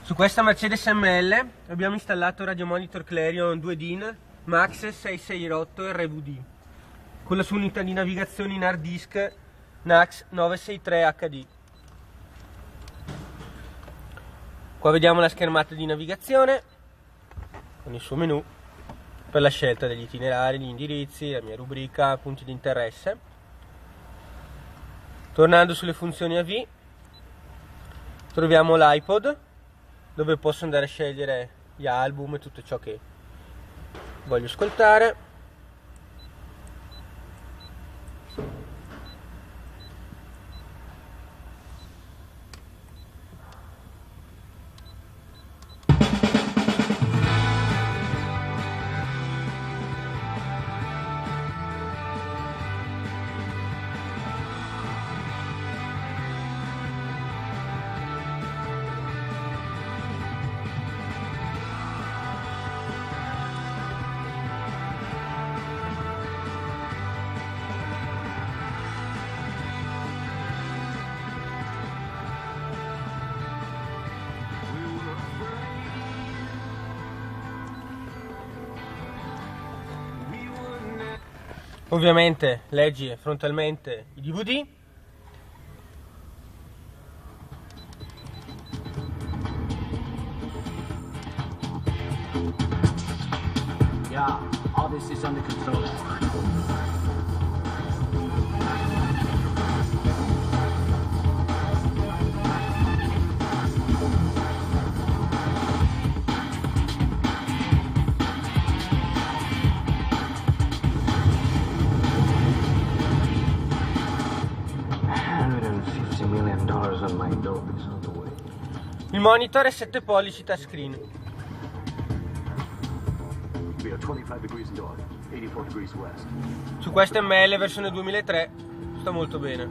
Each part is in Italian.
Su questa Mercedes ML abbiamo installato Radio Monitor Clarion 2 DIN Max 668 RVD con la sua unità di navigazione in hard disk NAX 963 HD. Qua vediamo la schermata di navigazione con il suo menu per la scelta degli itinerari, gli indirizzi, la mia rubrica, punti di interesse. Tornando sulle funzioni AV troviamo l'iPod, dove posso andare a scegliere gli album e tutto ciò che voglio ascoltare. Ovviamente leggi frontalmente i DVD. Yeah, all this is under control. Il monitor è 7 pollici touchscreen. Su questa ML versione 2003 sta molto bene.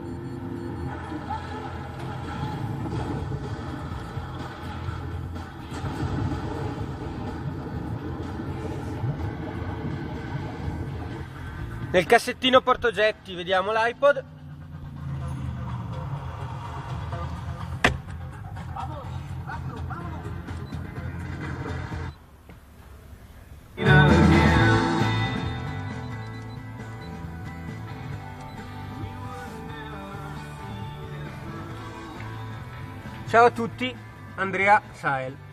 Nel cassettino portaoggetti vediamo l'iPod. Ciao a tutti, Andrea Sael.